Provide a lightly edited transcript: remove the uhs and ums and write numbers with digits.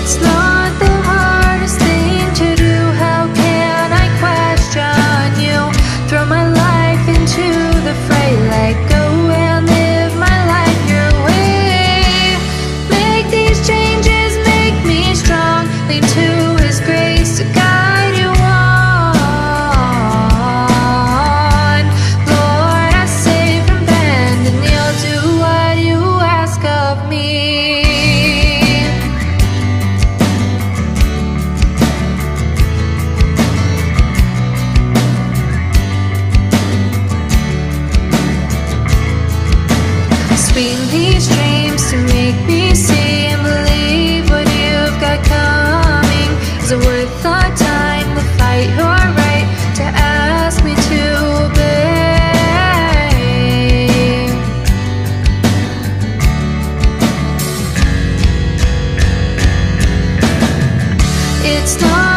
It's not the hardest thing to do. How can I question you? Throw my life into the fray, let go and live my life your way. Make these changes, make me strong. Lean to His grace to guide you on. Lord, I say from bend and kneel, do what you ask of me. Swing these dreams to make me see and believe what you've got coming. Is it worth the time to fight your right to ask me to obey? It's not